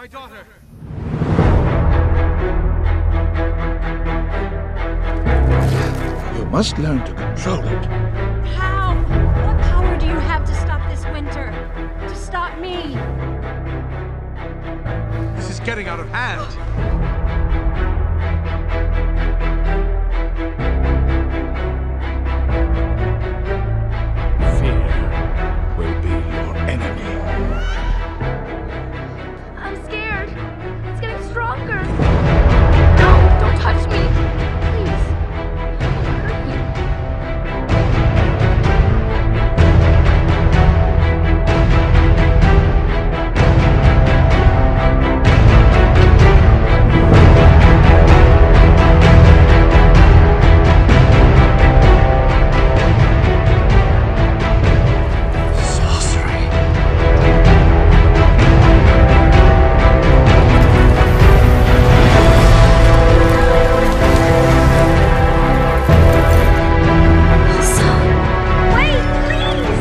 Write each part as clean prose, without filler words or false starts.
My daughter! You must learn to control it. How? What power do you have to stop this winter? To stop me? This is getting out of hand! Fear will be your enemy. I'm scared. It's getting stronger. No, don't touch me. Please. I'll hurt you. Sorcery. Wait, please!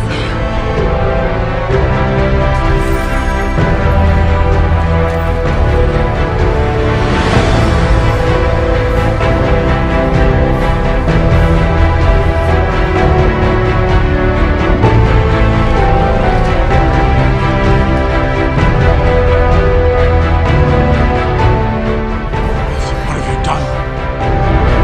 What have you done?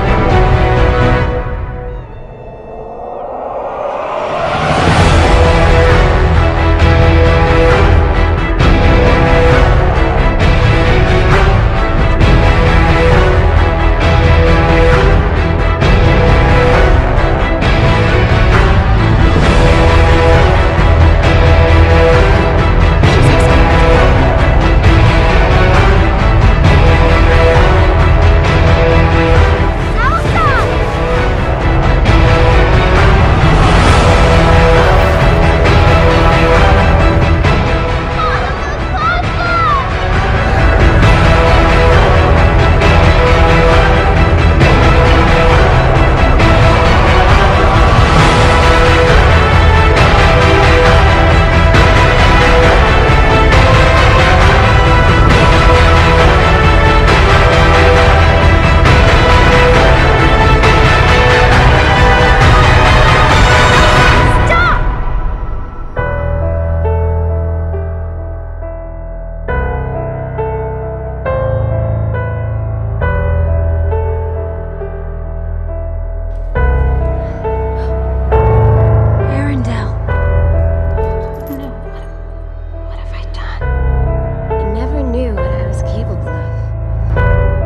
Arendelle. No, what have I done? I never knew what I was capable of.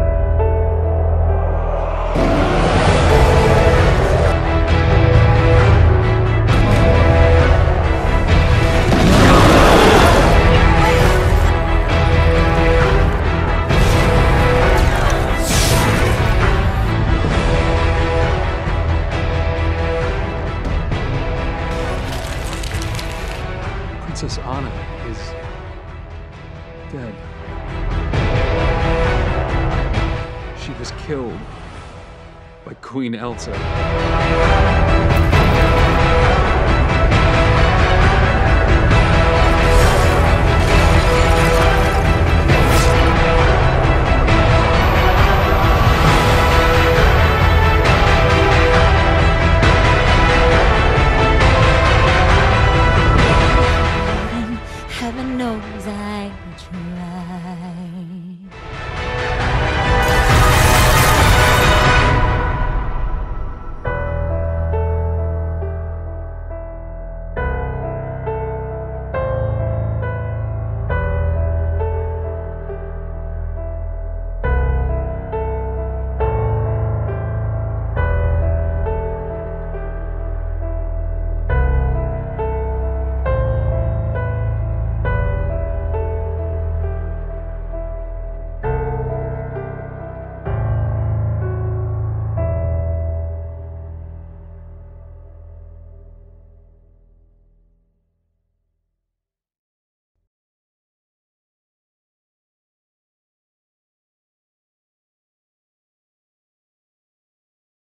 Princess Anna is dead. She was killed by Queen Elsa.